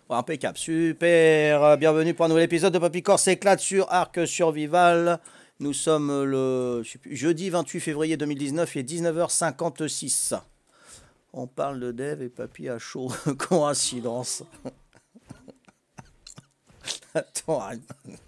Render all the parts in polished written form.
Ouais, impeccable, super. Bienvenue pour un nouvel épisode de Papy s'éclate sur Arc Survival. Nous sommes le je sais plus, jeudi 28 février 2019, il est 19h56. On parle de dev et Papy à chaud. Coïncidence. Attends, arrête.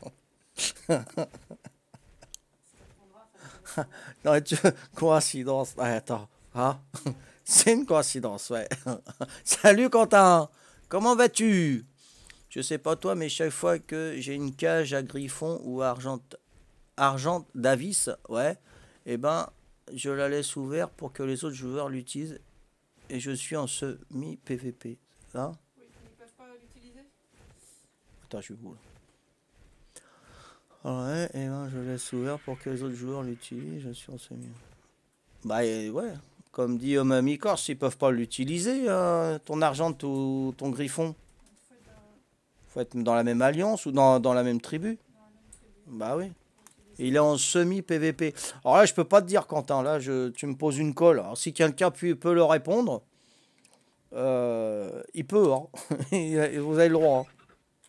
Non, coïncidence. Ah, attends. Ah, c'est une coïncidence, ouais. Salut Quentin. Comment vas-tu? Je sais pas toi, mais chaque fois que j'ai une cage à griffon ou argent Davis, ouais, eh ben, je la laisse ouverte pour que les autres joueurs l'utilisent et je suis en semi-PVP. Hein? Oui, ils peuvent pas l'utiliser. Attends, je suis où là? Ouais, et ben, je laisse ouvert pour que les autres joueurs l'utilisent, je suis en semi. Bah, ouais, comme dit Mamie Corse, ils peuvent pas l'utiliser, ton argent ou ton griffon. Il faut être Faut être dans la même alliance ou dans la même tribu. dans la même tribu Bah oui. pour Et utiliser. il est en semi-PVP. Alors là, je peux pas te dire, Quentin. Là, tu me poses une colle. Alors, si quelqu'un peut le répondre, il peut. Hein. Vous avez le droit. Hein.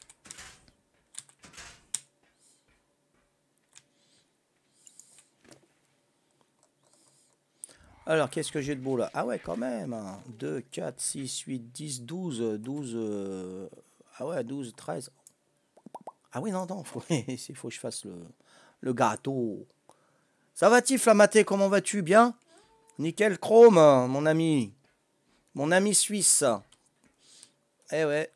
Alors, qu'est-ce que j'ai de beau là? Ah ouais, quand même. 2, 4, 6, 8, 10, 12, 12. Ah ouais, 12, 13. Ah oui, non, non. Il faut que je fasse le gâteau. Ça va-t-il, Flamaté? Comment vas-tu? Bien? Nickel Chrome, mon ami. Mon ami suisse. Eh ouais.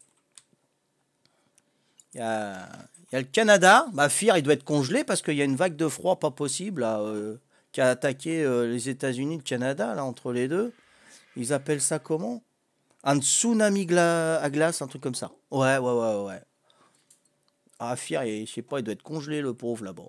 Il y a le Canada. Bah, Fear, il doit être congelé parce qu'il y a une vague de froid pas possible là, qui a attaqué les États-Unis, le Canada, là, entre les deux. Ils appellent ça comment? Un tsunami à glace, un truc comme ça. Ouais, ouais, ouais, ouais. Ah, Fear, je sais pas, il doit être congelé, le pauvre, là-bas.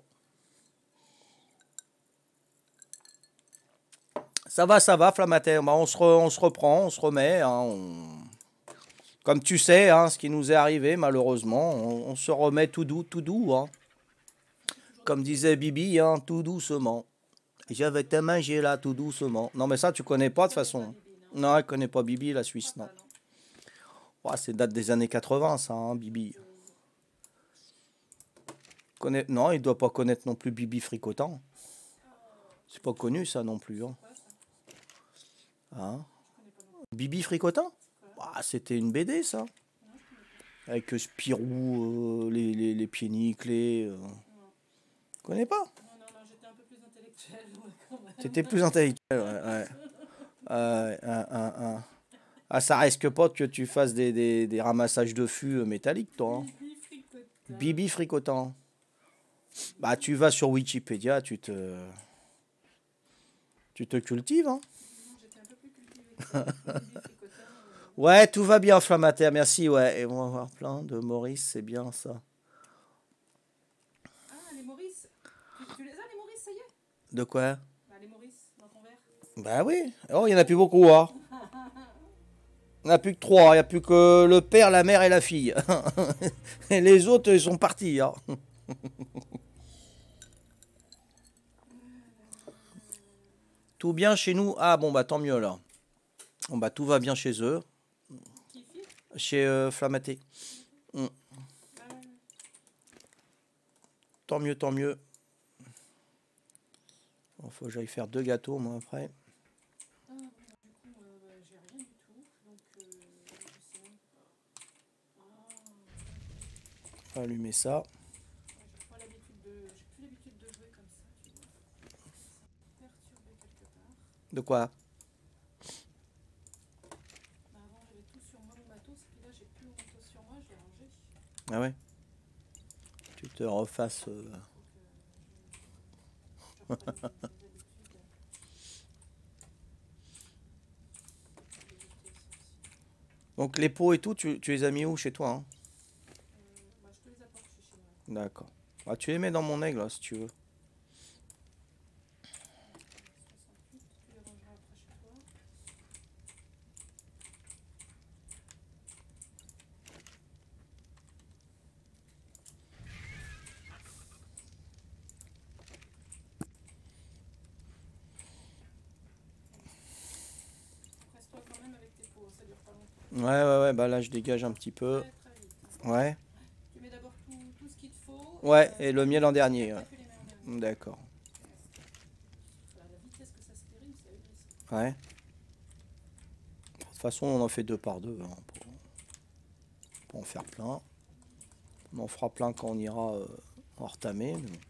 Ça va, Flamater. Bah, on se reprend, on se remet. Hein, comme tu sais, hein, ce qui nous est arrivé, malheureusement, on se remet tout doux. Hein. Toujours Comme d'actu. disait Bibi, hein, tout doucement. J'avais ta main, j'ai là, tout doucement. Non, mais ça, tu connais pas Je de toute connais pas façon. Bibi, non. Non, elle connaît pas Bibi, la Je crois Suisse, non. pas, non. Ouais, c'est date des années 80, ça, hein, Bibi. Non, il doit pas connaître non plus Bibi Fricotant. C'est pas connu, ça, non plus. Hein. C'est quoi ça? Hein. Je connais pas non plus. Bibi Fricotant? C'est quoi? Ah, c'était une BD, ça. Non, je connais pas. Avec Spirou, les pieds nickelés. Non. Connais pas? Non, non, non, j'étais un peu plus intellectuelle, moi, quand C'était même. plus intellectuel, ouais. Ouais. Ah, ça risque pas que tu fasses des ramassages de fûts métalliques, toi. Hein. Bibi fricotin. Bibi Fricotant. Bah, Bibi. tu vas sur Wikipédia, tu te cultives, hein. Non, j'étais un peu plus cultivée que ça. Bibi fricotin. Ouais, tout va bien, Flammater, merci, ouais. Et on va avoir plein de Maurice, c'est bien ça. Ah, les Maurice. Tu les as, les Maurice, ça y est? De quoi? Bah, les Maurice, dans ton verre. Bah oui. Oh, il y en a plus beaucoup, hein. Il n'y en a plus que trois, il n'y a plus que le père, la mère et la fille. Et les autres, ils sont partis, hein. Tout bien chez nous? Ah bon, bah tant mieux, là. Bon, bah tout va bien chez eux, Qui fit? chez Flammaté. Flammaté. Mm. Ah, ouais, ouais. Tant mieux, tant mieux. Bon, faut que j'aille faire deux gâteaux, moi, après. Ah, bon, bah, du coup, bah, j'ai rien du tout. Donc, je sais même pas. Ah. Allumer ça. Ouais, j'ai pas l'habitude de. J'ai plus l'habitude de jouer comme ça, tu vois. Ça m'a perturbé quelque part. De quoi? Bah, avant, j'avais tout sur moi, mon matos, et puis là, j'ai plus mon matos sur moi, je l'ai rangé. Ah ouais? Tu te refasses. Faut que je reprenne mes habitudes d'huiles essentielles. Donc les pots et tout, tu les as mis où chez toi, hein? Bah, je te les apporte chez moi. D'accord. Ah, tu les mets dans mon aigle, là, si tu veux. Donc, 68, tu les rangeras après chez toi. Presse-toi quand même avec tes pots, ça dure pas longtemps. Ouais, ouais, ouais, bah là, je dégage un petit peu. Très très vite. Ouais. Tu mets d'abord tout ce qu'il te faut. Ouais, et le miel en dernier. Après, Ouais. tu les mets en dernier. D'accord. Voilà, la vitesse que ça se périme, c'est ahurissant. Ouais. De toute façon, on en fait deux par deux, hein, pour en faire plein. On en fera plein quand on ira en retamer. Mais bon.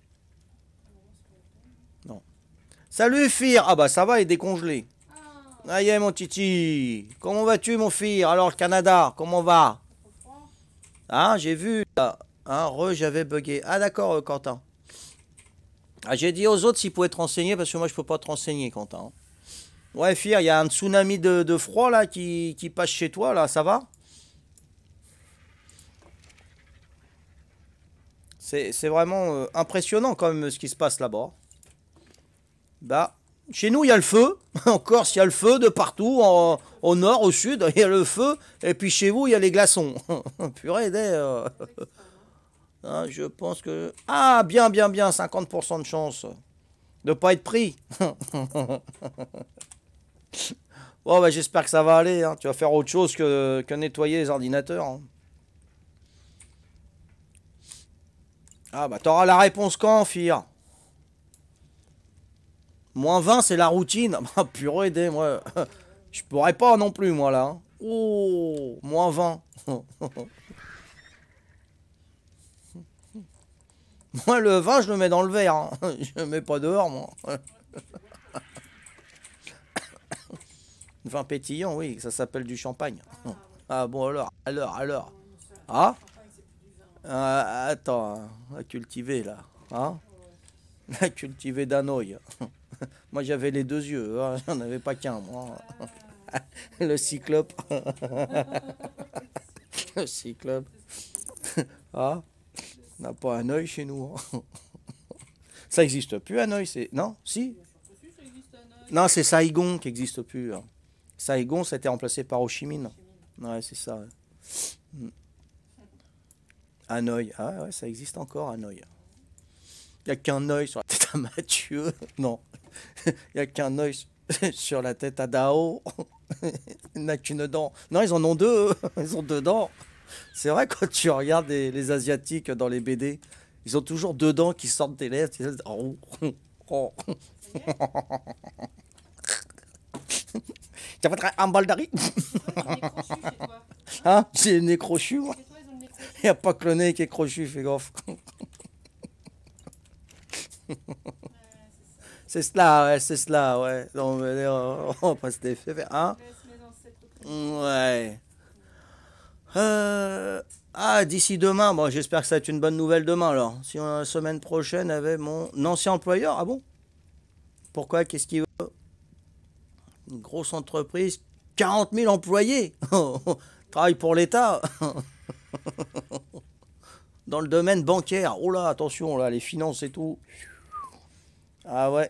Non. Salut, Fir! Ah bah ça va, il est décongelé. Ah, Ah, y est, mon titi. Comment vas-tu, mon Fir? Alors, le Canada, comment va? trop froid. Ah, j'ai vu, là. Hein, j'avais bugué. Ah, d'accord, Quentin. Ah, j'ai dit aux autres s'ils pouvaient te renseigner, parce que moi, je peux pas te renseigner, Quentin. Ouais, Fir, il y a un tsunami de froid, là, qui passe chez toi, là, ça va? C'est vraiment impressionnant, quand même, ce qui se passe là-bas. Bah, chez nous, il y a le feu. En Corse, il y a le feu de partout. Au nord, au sud, il y a le feu. Et puis chez vous, il y a les glaçons. Purée, hein, je pense que... Ah, bien, bien, bien. 50% de chance de pas être pris. Bon, bah, j'espère que ça va aller. Hein. Tu vas faire autre chose que nettoyer les ordinateurs. Hein. Ah, bah, t'auras la réponse quand, Fir? -20, c'est la routine. Ah, purée, moi. Je pourrais pas non plus, moi, là. Hein. Oh, -20. Moi, le vin, je le mets dans le verre. Hein. Je le mets pas dehors, moi. Vin pétillant, oui, ça s'appelle du champagne. Ah, ouais. Ah bon, alors. Non, non, ça, le Ah, champagne, c'est plus du vin. attends, hein, à cultiver, là. Hein, Ouais. à cultiver d'un œil. Moi, j'avais les deux yeux. Hein. J'en avais pas qu'un, moi. Ah, Le cyclope. c'est Le cyclope. Ah, on n'a pas un œil chez nous. Hein. Ça existe plus, un œil, c'est... Non, si. bien sûr que si, ça existe un œil. Non, c'est Saigon qui existe plus. Hein. Saigon, ça a été remplacé par Ho Chi Minh. Chimine. Ouais, c'est ça. Ouais. Mm. Hanoï. Ah ouais, ça existe encore, Hanoï. Il n'y a qu'un œil sur la tête à Mathieu. Non. Il n'y a qu'un œil sur la tête à Dao. Il n'a qu'une dent. Non, ils en ont deux. Ils ont deux dents. C'est vrai, quand tu regardes les Asiatiques dans les BD, ils ont toujours deux dents qui sortent des lèvres. Oh, oh. Ça y est, Tu vas un bol d'ari. c'est vrai, ils ont le nez crochu chez toi. Hein, j'ai le nez crochu, moi. Chez toi, ils ont le nez crochu. Il n'y a pas que le nez qui est crochu, fais gaffe. Ouais, C'est cela, ouais, c'est cela, ouais. Non, mais on va pas se défaire, hein? laisse les ancêtres Ouais. Ah, d'ici demain, bon, j'espère que ça va être une bonne nouvelle demain, alors. Si on a la semaine prochaine avec mon ancien employeur, ah bon? Pourquoi? Qu'est-ce qu'il veut? Une grosse entreprise, 40 000 employés. Travaille pour l'État. Dans le domaine bancaire. Oh là, attention, là, les finances et tout. Ah ouais.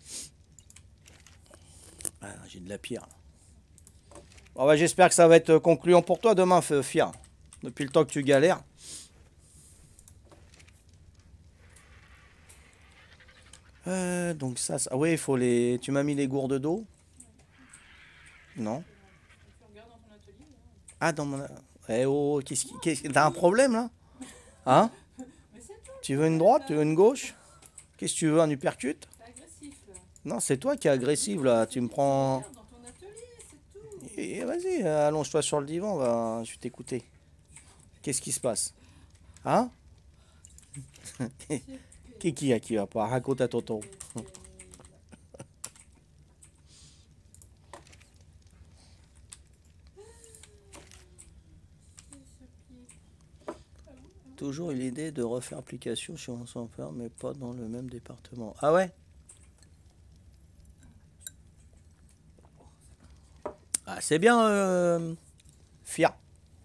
Ah, j'ai de la pierre. Bon, bah, j'espère que ça va être concluant pour toi demain, Fia. Depuis le temps que tu galères. Donc ça, ah oui, il faut les... Tu m'as mis les gourdes d'eau? Non. tu regardes dans ton atelier. Hein. Ah, dans mon... Eh oh, t'as un problème, là? Hein? Mais c'est toi, Tu veux une droite? Tu veux une gauche? Qu'est-ce que tu veux, un uppercut? t'es agressif là. Non, c'est toi qui es agressive, là. Tu me prends... Regarde dans ton atelier, c'est tout. Eh, vas-y, allonge-toi sur le divan, je vais t'écouter. Qu'est-ce qui se passe? Hein? Qui va pas? Raconte à tonton. Toujours eu l'idée de refaire application sur un serveur, mais pas dans le même département. Ah ouais? Ah, c'est bien, Fia.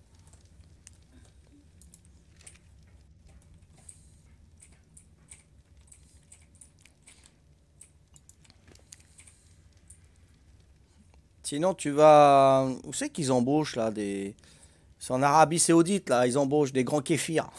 Sinon, tu vas... Où c'est qu'ils embauchent, là, des... C'est en Arabie Saoudite, là, ils embauchent des grands kéfirs.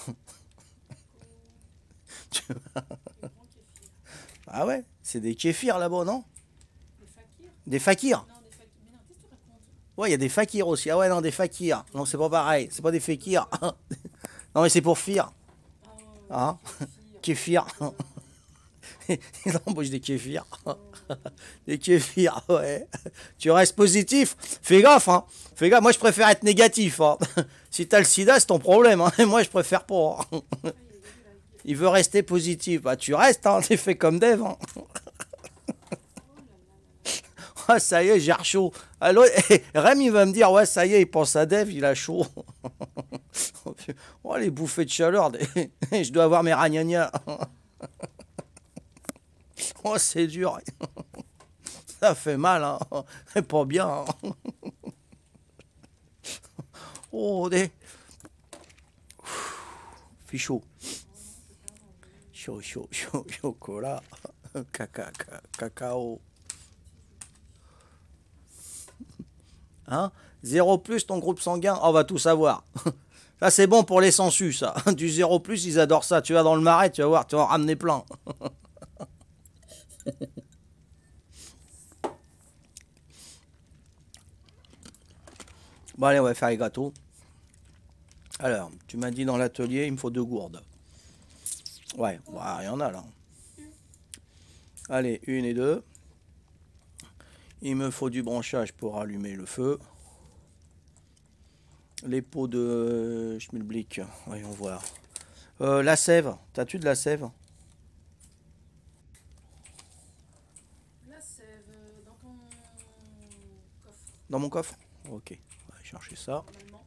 Ah ouais? C'est des kéfirs, là-bas, non? Des fakirs? Des fakirs. Non, des fakirs. Mais non, qu'est-ce que tu racontes? Ouais, il y a des fakirs aussi. Ah ouais, non, des fakirs. Non, c'est pas pareil. C'est pas des fakirs. Non, mais c'est pour Fir. Ah, Hein? kéfir. Kéfir. Il embauche des kéfirs. Oh, Des kéfirs, ouais. Tu restes positif. Fais gaffe, hein. Fais gaffe. Moi, je préfère être négatif, hein. Si t'as le sida, c'est ton problème, hein. Moi, je préfère pas. aïe, aïe, aïe, aïe. Il veut rester positif. Bah, tu restes, hein. T'es fait comme Dave, hein. Oh là là là là. Ah, ça y est, j'ai chaud. Alors, Rem, il va me dire, ouais, ça y est, il pense à Dave, il a chaud. Oh, les bouffées de chaleur. Je dois avoir mes ragnagnas. Oh, c'est dur. Ça fait mal, hein. C'est pas bien, hein. Oh, des... Fait chaud. Chaud, chaud, chaud, chocolat. Cacao. Hein? 0 plus ton groupe sanguin, on va tout savoir. Ça, c'est bon pour les sensus, ça. Du 0 plus, ils adorent ça. Tu vas dans le marais, tu vas voir, tu vas en ramener plein. Bon, allez, on va faire les gâteaux. Alors, tu m'as dit dans l'atelier, il me faut 2 gourdes. Ouais, il y en a là. Allez, 1 et 2. Il me faut du branchage pour allumer le feu. Les pots de schmilblick, voyons voir. La sève, t'as-tu de la sève? La sève dans ton coffre, Dans mon coffre? Ok, on va chercher ça. normalement.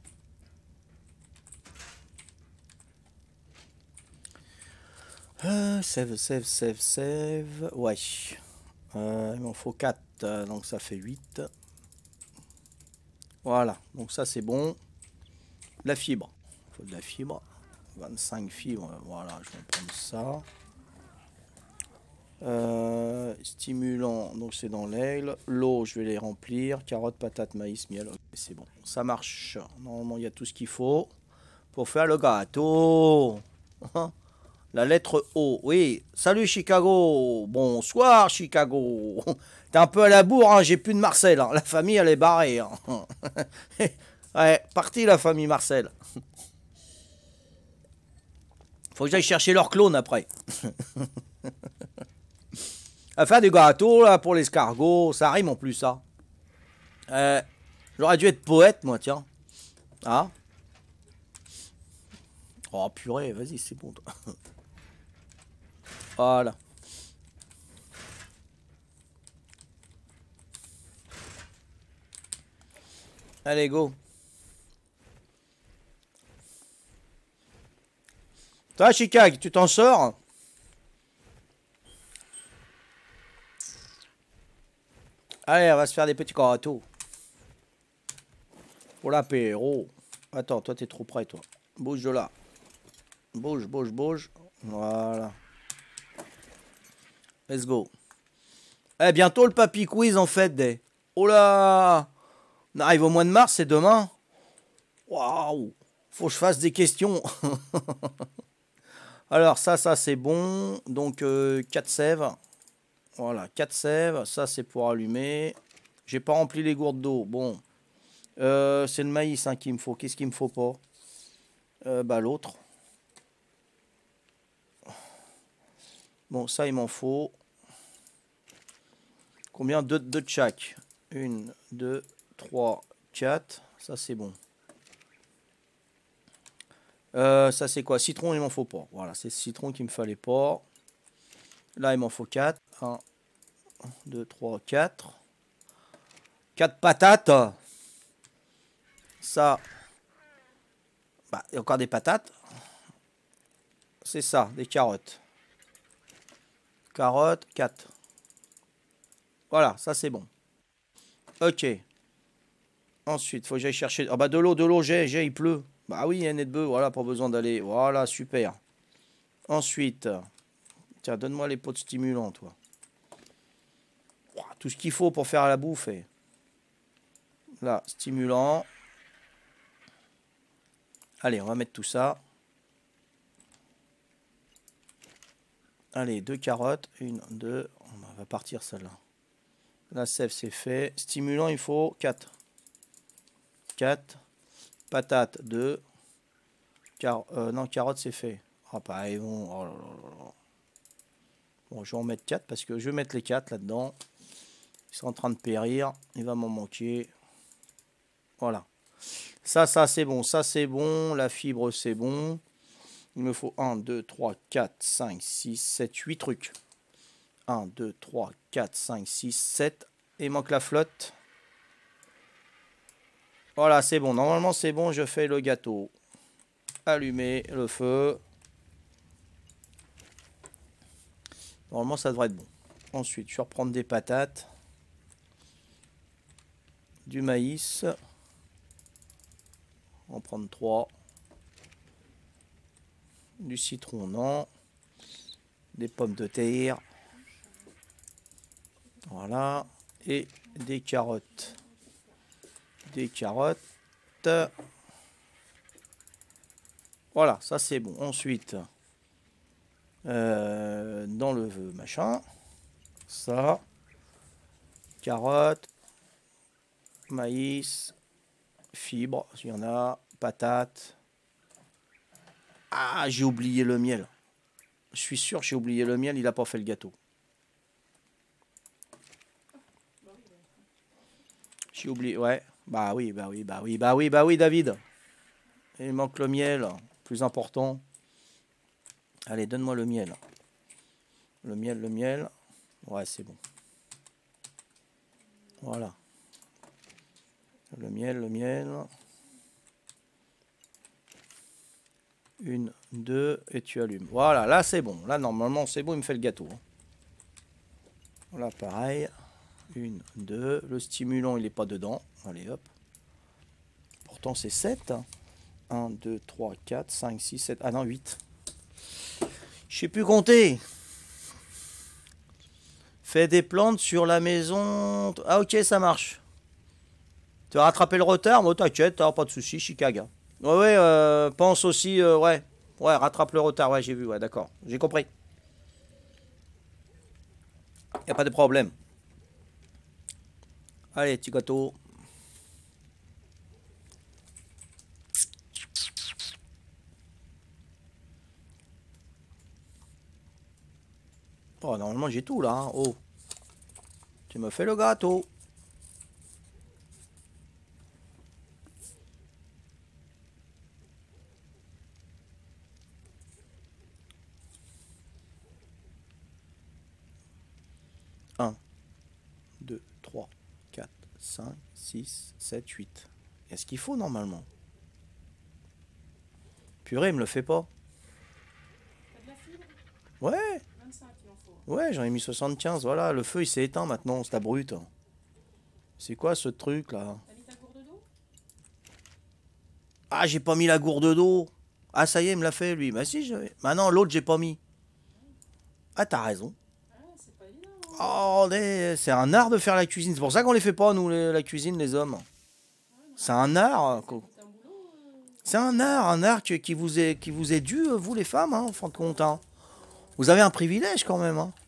Sève, sève, sève, sève. Ouais. Il m'en faut 4, donc ça fait 8. Voilà, donc ça c'est bon. La fibre. Il faut de la fibre. 25 fibres, voilà, je vais prendre ça. Stimulant, donc c'est dans l'aigle. L'eau, je vais les remplir. Carottes, patates, maïs, miel. Ok, c'est bon, ça marche. Normalement, il y a tout ce qu'il faut pour faire le gâteau. La lettre O. Oui, salut Chicago. Bonsoir Chicago. T'es un peu à la bourre, hein. J'ai plus de Marcel, hein. La famille, elle est barrée, hein. Ouais, parti la famille Marcel. Faut que j'aille chercher leur clone après. À faire des gâteaux là pour l'escargot, ça rime en plus ça. J'aurais dû être poète moi, tiens. Ah. Oh purée, vas-y, c'est bon toi. Voilà. Allez, go. Toi, Chicago, tu t'en sors? Allez, on va se faire des petits gâteaux. Pour l'apéro. Attends, toi, t'es trop près, toi. Bouge de là. Bouge, bouge, bouge. Voilà. Let's go. Eh, bientôt le papy quiz, en fait, des. Oh là! On arrive au mois de mars, c'est demain. Waouh! Faut que je fasse des questions. Alors, ça c'est bon. Donc, 4 sèves. Voilà, 4 sèves. Ça, c'est pour allumer. J'ai pas rempli les gourdes d'eau. Bon. C'est le maïs hein, qu'il me faut. Qu'est-ce qu'il me faut pas? Bah, l'autre. Bon, ça, il m'en faut. Combien? 2 de chaque. 1, 2, 3, 4. Ça, c'est bon. Ça, c'est quoi? Citron, il m'en faut pas. Voilà, c'est citron qu'il me fallait pas. Là, il m'en faut 4. 1, 2, 3, 4. 4 patates. Ça. Bah, il y a encore des patates. C'est ça, des carottes. Carottes, 4. Voilà, ça c'est bon. Ok. Ensuite, faut que j'aille chercher. Ah bah de l'eau, j'ai, il pleut. Bah oui, il y a un nez de bœuf, voilà, pas besoin d'aller. Voilà, super. Ensuite, tiens, donne-moi les pots de stimulant, toi. Ouah, tout ce qu'il faut pour faire la bouffe. Et... là, stimulant. Allez, on va mettre tout ça. Allez, 2 carottes. 1, 2. On va partir celle-là. La sève, c'est fait. Stimulant, il faut 4. 4. Patates, 2. Non, carottes, c'est fait. Ah, pareil, bon. Oh là là là là. Bon, je vais en mettre 4 parce que je vais mettre les 4 là-dedans. Ils sont en train de périr. Il va m'en manquer. Voilà. Ça, c'est bon. Ça, c'est bon. La fibre, c'est bon. Il me faut 1, 2, 3, 4, 5, 6, 7, 8 trucs. 1, 2, 3, 4, 5, 6, 7. Et il manque la flotte. Voilà, c'est bon. Normalement, c'est bon. Je fais le gâteau. Allumer le feu. Normalement, ça devrait être bon. Ensuite, je vais reprendre des patates. Du maïs. On va en prendre 3. Du citron, non. Des pommes de terre. Voilà. Et des carottes. Des carottes. Voilà, ça c'est bon. Ensuite, dans le machin, ça, carottes, maïs, fibres, s'il y en a, patates. Ah, j'ai oublié le miel. Je suis sûr que j'ai oublié le miel, il n'a pas fait le gâteau. J'ai oublié, ouais. Bah oui, bah oui, bah oui, bah oui, bah oui, David. Il manque le miel, plus important. Allez, donne-moi le miel. Le miel, le miel. Ouais, c'est bon. Voilà. Le miel, le miel. 1, 2, et tu allumes. Voilà, là c'est bon. Là, normalement, c'est bon, il me fait le gâteau. Voilà, pareil. 1, 2. Le stimulant, il n'est pas dedans. Allez, hop. Pourtant, c'est 7. 1, 2, 3, 4, 5, 6, 7. Ah non, 8. Je sais plus compter. Fais des plantes sur la maison. Ah, ok, ça marche. Tu vas rattraper le retard? Bon, t'inquiète, pas de soucis, Chicago. Ouais, ouais, pense aussi, ouais. Ouais, rattrape le retard, ouais, j'ai vu, ouais, d'accord. J'ai compris. Y a pas de problème. Allez, petit gâteau. Oh, normalement, j'ai tout là, hein. Oh, tu me fais le gâteau. Un, 2, 3, 4, 5, 6, 7, 8. Est-ce qu'il faut normalement? Purée, il me le fait pas. T'as de la fibre? Ouais, 25 il en faut. ouais, j'en ai mis 75. Voilà, le feu il s'est éteint maintenant, c'est la brute. C'est quoi ce truc là? T'as mis ta gourde d'eau? Ah, j'ai pas mis la gourde d'eau. Ah, ça y est, il me l'a fait lui. Bah si, j'avais. Bah non, l'autre, j'ai pas mis. Ah, t'as raison. Ah, c'est pas évident, hein. Oh, c'est un art de faire la cuisine. C'est pour ça qu'on les fait pas, nous, la cuisine, les hommes. C'est un art. C'est un boulot. C'est un art qui vous est dû, vous les femmes, hein, en fin de compte. Hein. Vous avez un privilège quand même. Hein.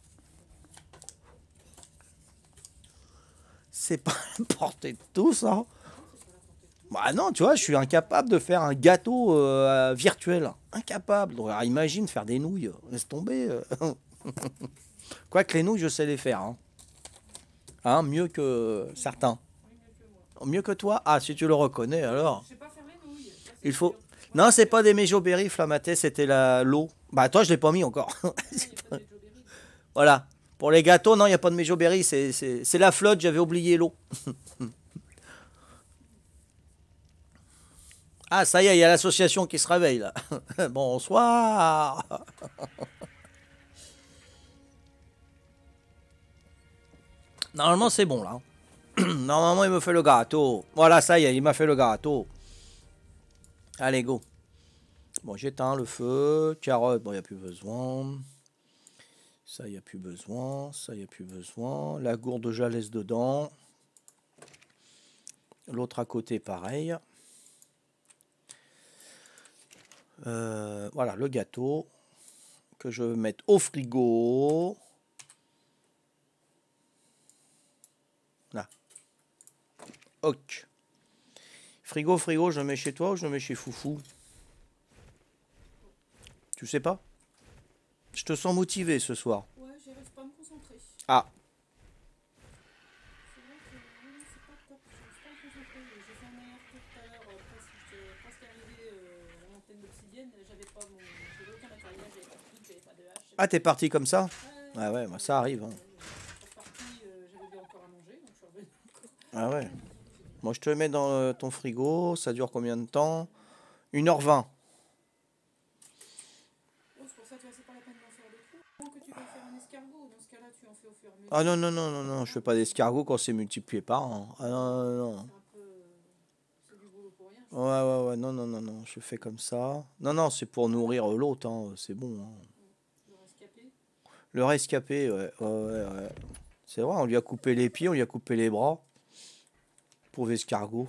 C'est pas la portée de tous. Hein. Bah non, tu vois, je suis incapable de faire un gâteau virtuel. Incapable. Donc, alors, imagine faire des nouilles. Laisse tomber. Quoique les nouilles, je sais les faire. Hein. Hein, mieux que certains. Oui, mieux que moi. Mieux que toi? Ah, si tu le reconnais, alors. Je sais pas faire les nouilles. Ça, c'est Il faut... sûr. Non, c'est pas des méjoberry flamaté, c'était l'eau. Bah toi, je l'ai pas mis encore. Non, il n'y a pas de méjoberry. Voilà. Pour les gâteaux, non, il n'y a pas de méjoberry, c'est la flotte, j'avais oublié l'eau. Ah, ça y est, il y a l'association qui se réveille là. Bonsoir. Normalement, c'est bon là. Normalement, il me fait le gâteau. Voilà, ça y est, il m'a fait le gâteau. Allez, go. Bon, j'éteins le feu. Carotte, bon, il n'y a plus besoin. Ça, il n'y a plus besoin. Ça, il n'y a plus besoin. La gourde, je la laisse dedans. L'autre à côté, pareil. Voilà, le gâteau que je vais mettre au frigo. Là. Ok. Frigo, frigo, je le mets chez toi ou je le mets chez Foufou? Tu sais pas? Je te sens motivé ce soir. Ouais, j'arrive pas à me concentrer. Ah, C'est vrai que oui, c'est pas top. J'arrive pas à me concentrer. J'ai fait un ART tout à l'heure, presque arrivé à l'antenne d'Obsidienne. J'avais aucun matériel, j'avais pas de truc, j'avais pas de hache. ah t'es parti comme ça? Ouais, Ah ouais, moi ça arrive. Hein. je suis reparti, j'avais bien encore à manger, donc je suis revenue encore. Ah ouais. Moi je te le mets dans ton frigo, ça dure combien de temps? 1h20. Oh, c'est pour ça, tu vois, c'est pas la peine d'en faire de trop. Tant que tu vas faire un escargot, dans ce cas-là, tu en fais au fur et à mesure. Ah non, non, non, non, non, je fais pas d'escargot quand c'est multiplié par an. Ah non, non, non. C'est un peu. C'est du boulot pour rien. Ouais, ouais, ouais, non, non, non, non, je fais comme ça. Non, non, c'est pour nourrir l'autre, hein, c'est bon. Hein. Le rescapé. Le rescapé, ouais, ouais, ouais, ouais. C'est vrai, on lui a coupé les pieds, on lui a coupé les bras. Pauvre escargot.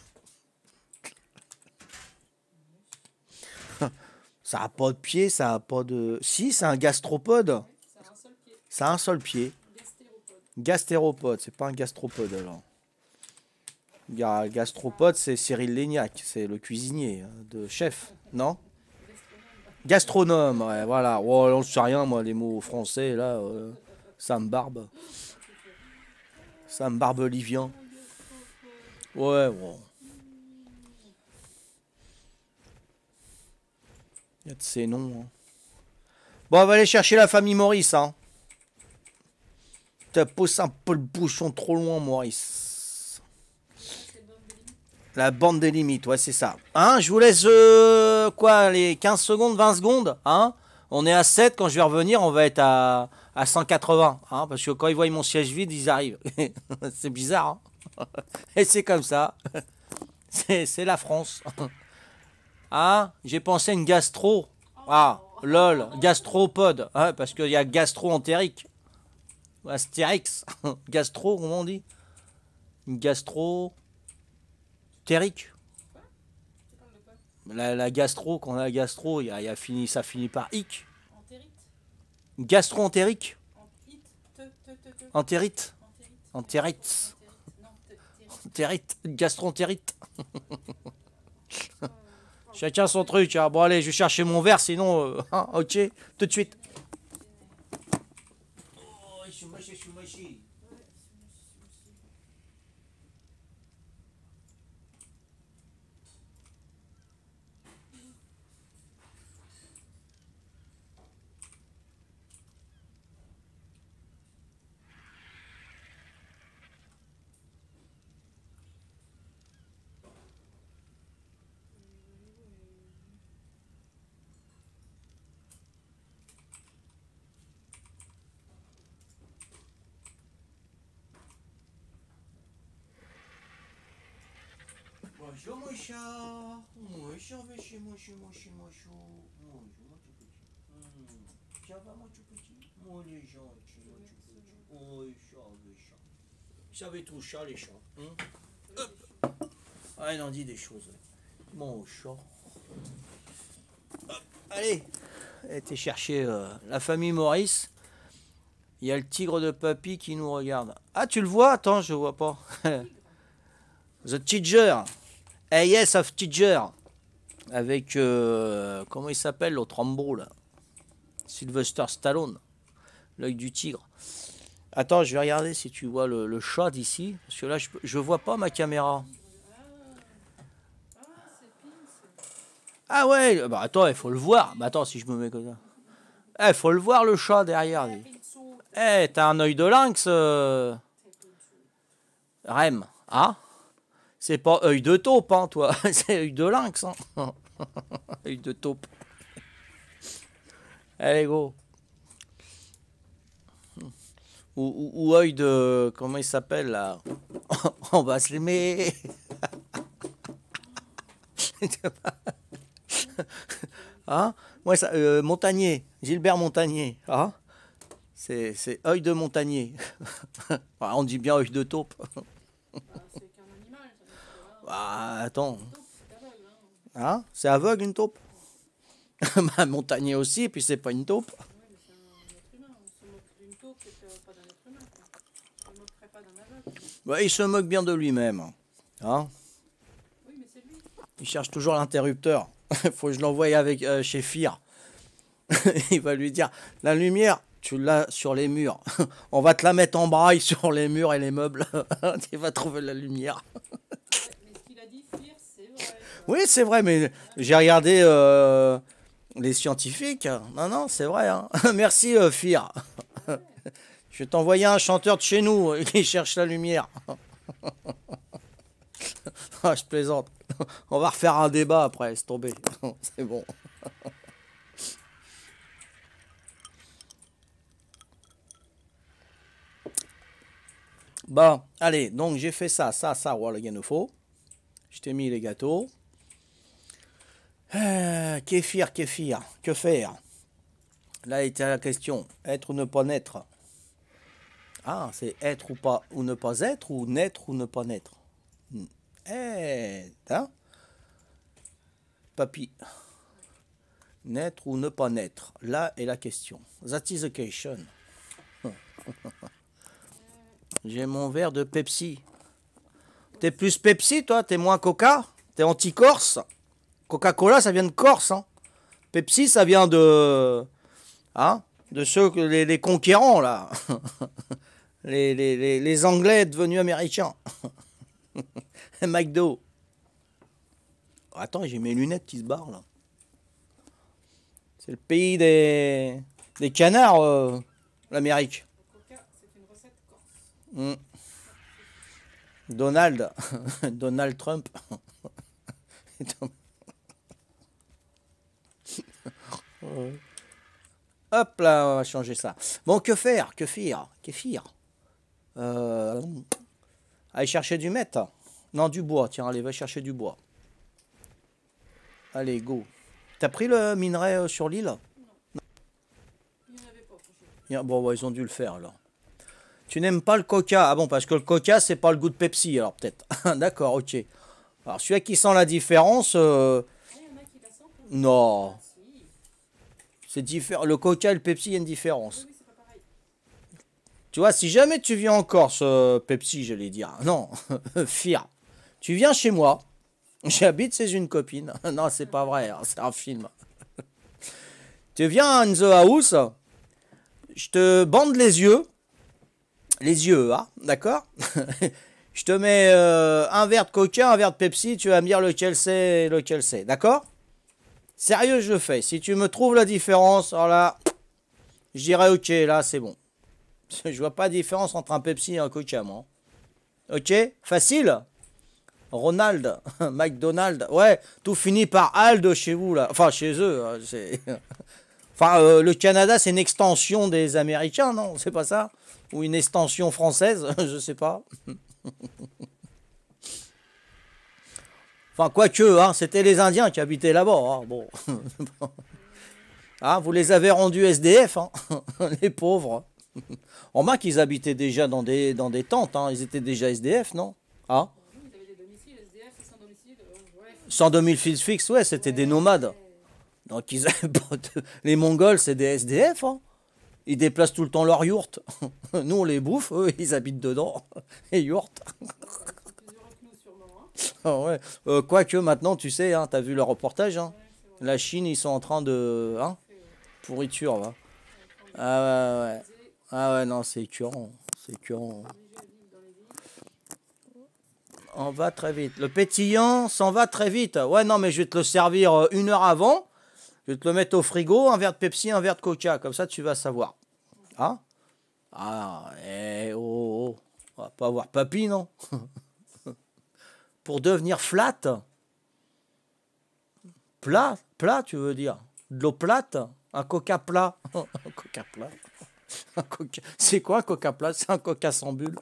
Ça a pas de pied, ça a pas de... Si, c'est un gastropode. Ouais, ça a un seul pied. Ça a un seul pied. Gastéropode. Gastéropode, c'est pas un gastropode alors. Gastropode, c'est Cyril Lignac, c'est le cuisinier de chef, non? Gastronome, ouais, voilà. Oh, on sait rien, moi, les mots français, là, ça me barbe. Ça me barbe Livien. Ouais, bon. Il y a de ces noms. Hein. Bon, on va aller chercher la famille Maurice, hein. T'as poussé un peu le bouchon trop loin, Maurice. La bande des limites, ouais, c'est ça. Hein, je vous laisse, quoi, les 15 secondes, 20 secondes, hein. On est à 7, quand je vais revenir, on va être à 180, hein, parce que quand ils voient mon siège vide, ils arrivent. C'est bizarre, hein. Et c'est comme ça. C'est la France. Ah, j'ai pensé à une gastro. Ah, lol, gastropode. Ah, parce qu'il y a gastro-entérique. Astérix. Gastro, comment on dit? Une gastro-térique. La gastro, quand on a la gastro, ça finit par ic. Entérite. Gastro-entérique. Entérite. Entérite. Entérite. Non, Entérite. Gastro-entérite. Chacun son truc. Hein. Bon, allez, je vais chercher mon verre, sinon, hein, ok, tout de suite. Oh, je suis moché. Bonjour mon chat. Bonjour, viens chez moi, chez moi, chez moi, chaud. Bonjour mon tout petit. Ça va mon tout petit? Mon les gens, chez moi tout petit. Oh, les chats. Ils savaient tout chat, les chats. Hop. Ah, il en dit des choses. Mon chat. Hop. Allez, été chercher la famille Maurice. Il y a le tigre de papy qui nous regarde. Ah, tu le vois? Attends, je vois pas. The Tiger. AS of Tiger. Avec, comment il s'appelle l'autre Rambo là? Sylvester Stallone. L'œil du tigre. Attends, je vais regarder si tu vois le chat d'ici. Parce que là, je vois pas ma caméra. Ah ouais, bah attends, il faut le voir. Bah attends, si je me mets comme ça. Il faut le voir le chat derrière. T'as un œil de lynx, Rem. Ah? C'est pas œil de taupe, hein, toi. C'est œil de lynx, hein. Œil de taupe. Allez, go. Ou œil de... Comment il s'appelle, là? On va se l'aimer. Hein? Moi, ça, Montagnier. Gilbert Montagnier. Hein? C'est œil de Montagnier. On dit bien œil de taupe. C'est qu'un animal. Ah, attends. Hein? C'est aveugle une taupe? Bah, Montagnier aussi, puis c'est pas une taupe. Oui, mais c'est un être humain. On se moque d'une taupe et pas d'un être humain. On ne se moquerait pas d'un aveugle. Bah, il se moque bien de lui-même. Hein? Oui, mais c'est lui. Il cherche toujours l'interrupteur. Faut que je l'envoie avec chez Fir. Il va lui dire, la lumière, tu l'as sur les murs. On va te la mettre en braille sur les murs et les meubles. Tu vas trouver la lumière. Ouais, mais ce qu'il a dit, Fear, c'est vrai, quoi. Oui, c'est vrai, mais j'ai regardé les scientifiques. Non, non, c'est vrai, hein. Merci, Fir. Ouais. Je vais t'envoyer un chanteur de chez nous qui cherche la lumière. Ah, je plaisante. On va refaire un débat après, c'est tombé. C'est bon. Bon, allez, donc j'ai fait ça, voilà, il nous faut. Je t'ai mis les gâteaux. Kéfir, kéfir, que faire? Là était la question, être ou ne pas naître. Ah, c'est être ou ne pas être, ou naître ou ne pas naître. Hein? Papy, naître ou ne pas naître? Là est la question. That is the question. J'ai mon verre de Pepsi. T'es plus Pepsi, toi? T'es moins Coca? T'es anti-Corse? Coca-Cola, ça vient de Corse, hein? Pepsi, ça vient de... Hein? De ceux, les conquérants, là. Les Anglais devenus américains. McDo. Attends, j'ai mes lunettes qui se barrent, là. C'est le pays des canards, l'Amérique. Le coca, c'est une recette corse. Mm. Donald. Donald Trump. Hop là, on va changer ça. Bon, que faire? Que faire? Que faire? Aller chercher du mètre. Non, du bois. Tiens, allez, va chercher du bois. Allez, go. T'as pris le minerai sur l'île? Il n'y en avait pas, franchement. Bon, bah, ils ont dû le faire alors. Tu n'aimes pas le coca? Ah bon, parce que le coca, c'est pas le goût de Pepsi, alors peut-être. D'accord, ok. Alors, celui qui sent la différence, Ah, il y en a qui la sentent, hein. non. Ah, si. C'est différent. Le coca et le Pepsi, il y a une différence. Oui, oui, c'est pas pareil. Tu vois, si jamais tu viens en Corse, Pepsi, j'allais dire. Non, Fir. Tu viens chez moi. J'habite chez une copine. Non, c'est pas vrai, hein, c'est un film. Tu viens in the house. Je te bande les yeux. Les yeux, hein, d'accord? Je te mets un verre de coca, un verre de Pepsi. Tu vas me dire lequel c'est, d'accord? Sérieux, je le fais. Si tu me trouves la différence, alors là, je dirais ok, là, c'est bon. Je vois pas de différence entre un Pepsi et un coca, moi. Ok? Facile? Ronald, McDonald, ouais, tout finit par Ald chez vous, là. Enfin, chez eux, hein, c'est... Enfin, le Canada, c'est une extension des Américains, non? C'est pas ça? Ou une extension française? Je sais pas. Enfin, quoique, hein, c'était les Indiens qui habitaient là-bas, hein, bon. Hein, vous les avez rendus SDF, hein, les pauvres. On remarque qu'ils habitaient déjà dans des tentes, hein, ils étaient déjà SDF, non? Ah? Oui, ils avaient des domiciles, SDF et sans domicile. Ouais. Sans domicile fixe, ouais, c'était des nomades. Ouais. Donc ils avaient pas les Mongols, c'est des SDF, hein. Ils déplacent tout le temps leur yourte. Nous, on les bouffe, eux, ils habitent dedans. Les yourtes. C'est plus heureux que nous, sûrement, hein. Ah ouais. Quoique maintenant, tu sais, hein, t'as vu le reportage, hein. Ouais, c'est vrai. La Chine, ils sont en train de... Hein, Fait, ouais. pourriture, va. En train de Ah ouais, ouais. coloniser, Ah ouais, non, c'est écœurant. C'est écœurant. obliger à vivre dans les villes. On va très vite. Le pétillant s'en va très vite. Ouais, non, mais je vais te le servir 1 heure avant. Je vais te le mettre au frigo, un verre de Pepsi, un verre de Coca. Comme ça, tu vas savoir. Hein? Ah, oh. On va pas avoir papy, non? Pour devenir flat? Plat, tu veux dire? De l'eau plate? Un Coca plat? Un Coca plat? C'est quoi un Coca plat? C'est un Coca sans bulle.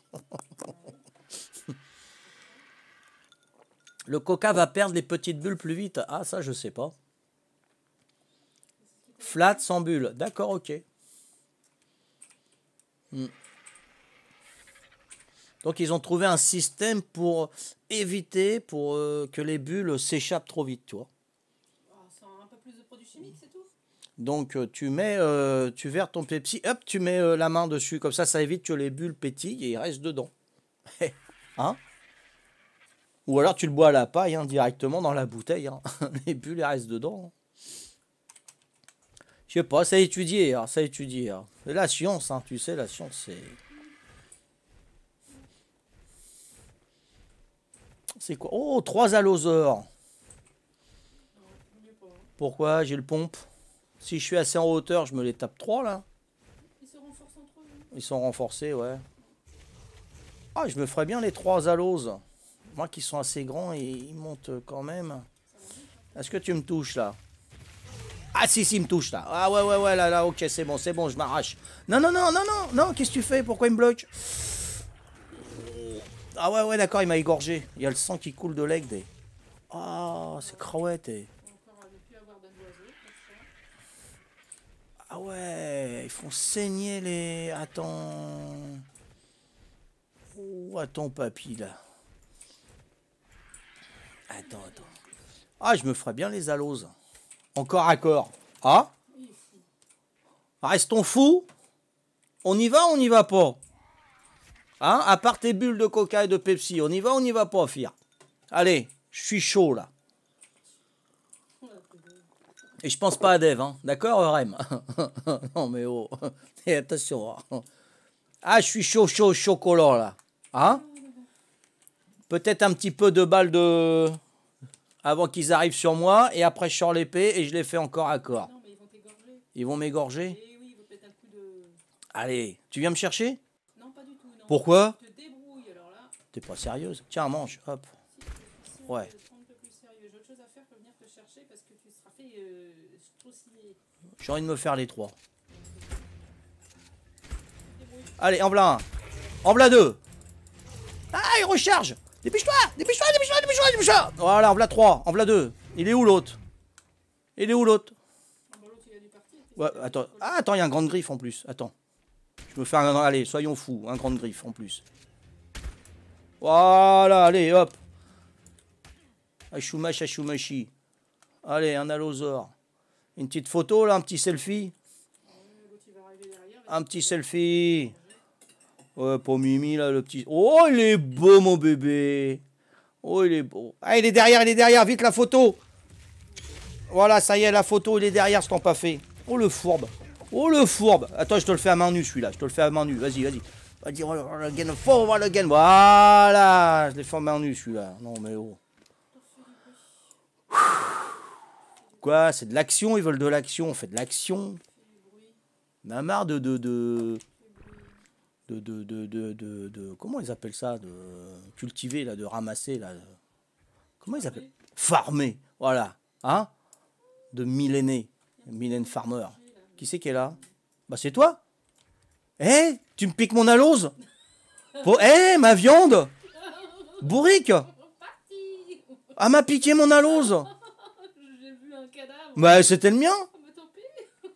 Le Coca va perdre les petites bulles plus vite. Ah, ça, je sais pas. Flat sans bulle. D'accord, ok. Donc, ils ont trouvé un système pour éviter que les bulles s'échappent trop vite, tu vois. Ah, sans un peu plus de produits chimiques, c'est tout. Donc, tu verses ton Pepsi, hop, tu mets la main dessus. Comme ça évite que les bulles pétillent et ils restent dedans. Hein? Ou alors, tu le bois à la paille, hein, directement dans la bouteille. Hein. Les bulles, elles restent dedans. Je sais pas, ça a étudié, hein, ça a étudié. Hein. C'est la science, hein, tu sais, la science, c'est... C'est quoi? Oh, 3 allosaures. Non, mieux pas. Hein. Pourquoi? J'ai le pompe. Si je suis assez en hauteur, je me les tape 3 là. Ils se renforcent entre eux. Hein. Ils sont renforcés, ouais. Ah, je me ferais bien les 3 allos. Moi qui sont assez grands et ils montent quand même. Ça va vite. Hein. Est-ce que tu me touches là? Ah si, si, il me touche là. Ah ouais, ouais, ouais, là, là, ok, c'est bon, je m'arrache. Non, non, non, non, non, non, qu'est-ce que tu fais? Pourquoi il me bloque? Ah ouais, ouais, d'accord, il m'a égorgé. Il y a le sang qui coule de l'aigle. Des... Ah, c'est crouette. Et... Encore à ne plus avoir d'un oiseau. Comme ça. Ah ouais, ils font saigner les... Attends... Oh, attends, papy, là. Attends, attends. Ah, je me ferais bien les aloses. Encore à corps. Ah, Il est fou. restons fous. On y va ou on n'y va pas? Hein? À part tes bulles de coca et de Pepsi, on y va ou on n'y va pas, Fir? Allez, je suis chaud, là. Et je pense pas à Dave, hein. D'accord, Rem? Non, mais oh. Et attention. Hein. Ah, je suis chaud, chaud, chocolat, là. Hein? Peut-être un petit peu de balle de... Avant qu'ils arrivent sur moi, et après je sors l'épée et je les fais encore à corps. Non, mais ils vont t'égorger. Ils vont m'égorger? Et oui, ils vont te mettre un coup de... Allez, tu viens me chercher? Non, pas du tout, non. Pourquoi? Tu te débrouilles, alors là. T'es pas sérieuse? Tiens, mange, hop. Si, Ouais. de prendre un peu plus sérieux. J'ai autre chose à faire que venir te chercher parce que tu seras fait sauciller. J'ai envie de me faire les 3. Allez, en blanc 1. En blanc 2. Ah, il recharge. Dépêche-toi, dépêche-toi, dépêche-toi, dépêche-toi, dépêche-toi. Voilà, en blanc 3, en blanc 2. Il est où l'autre? Il est où l'autre? Ah, bah, l'autre, il a dû partir. Ouais, attends. Ah, attends, il y a un grand griffe en plus. Attends. Je me fais un... Allez, soyons fous. Un grand griffe en plus. Voilà, allez, hop. Achoumash, achoumachi. Allez, un allosaure. Une petite photo, là, un petit selfie. L'autre, il va arriver derrière. Un petit selfie. Ouais, pour Mimi, là, le petit... Oh, il est beau, mon bébé. Oh, il est beau. Ah, il est derrière. Vite, la photo. Voilà, ça y est, la photo, il est derrière, ce qu'on pas fait. Oh, le fourbe. Oh, le fourbe. Attends, je te le fais à main nue, celui-là. Je te le fais à main nue. Vas-y, vas-y. Vas-y, forward again. Voilà. Je l'ai fait à main nue, celui-là. Non, mais oh. Quoi? C'est de l'action, ils veulent de l'action. On fait de l'action. On a marre comment ils appellent ça? De cultiver, là, de ramasser, là. Comment ils appellent? Farmer. Voilà. Hein? De millénaires. Mylène Farmer. Qui c'est qui est là? Bah, c'est toi? Eh, tu me piques mon alose? Eh, ma viande? Bourrique? Parti. Ah, m'a piqué mon alose? J'ai vu un cadavre. Bah, c'était le mien. Ah, mais tant pis.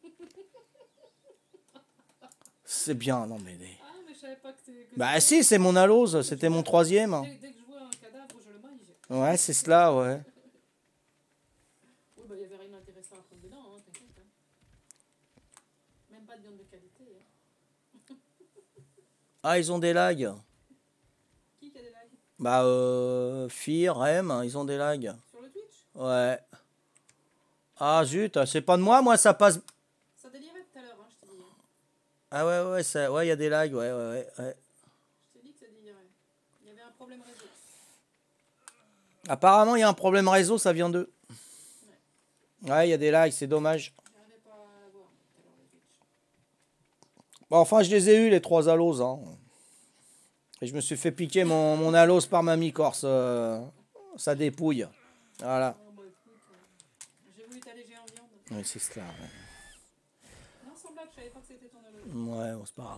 C'est bien, non mais... Ah, mais je savais pas que c'était... Bah si, c'est mon alose, c'était mon 3e. Dès que je vois un cadavre, je le mange. Ouais, c'est cela, ouais. Oui, bah, il n'y avait rien d'intéressant à prendre dedans, hein, t'inquiète. Hein. Même pas de viande de qualité. Hein. Ah, ils ont des lags. Qui a des lags? Bah, Fir, Rem, ils ont des lags. Sur le Twitch? Ouais. Ah, zut, c'est pas de moi, ça passe... Ça délirait tout à l'heure, hein, je t'ai dit. Ah ouais, ouais, ça... ouais, il y a des lags, ouais. Je t'ai dit que ça délirait. Il y avait un problème réseau. Apparemment, il y a un problème réseau, ça vient d'eux. Ouais, il y a des lags, c'est dommage. J'arrivais pas à l'avoir tout à l'heure, le Twitch. Bon, enfin, je les ai eus, les 3 allos, hein. Et je me suis fait piquer mon allos par Mamie Corse. Ça dépouille. Voilà. Oh, bah, écoute, j'ai voulu t'alléger en viande. Oui, c'est cela, ouais. Non, sans blague, je savais pas que c'était ton allo. Ouais, bon, c'est pas grave.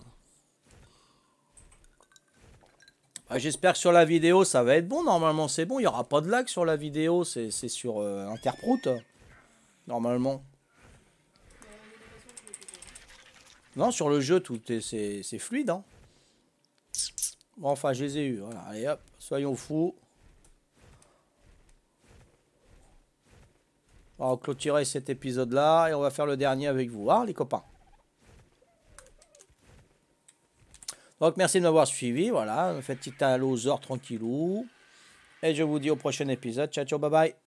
Bah, j'espère que sur la vidéo, ça va être bon. Normalement, c'est bon. Il n'y aura pas de lag sur la vidéo. C'est sur Interprout. Normalement. Non, sur le jeu, tout est, c'est fluide. Hein. Bon, enfin, je les ai eus. Voilà. Allez, hop. Soyons fous. On va clôturer cet épisode-là. Et on va faire le dernier avec vous. Hein, les copains. Donc, merci de m'avoir suivi. Voilà. Faites petit allosaure tranquillou. Et je vous dis au prochain épisode. Ciao, ciao, bye bye.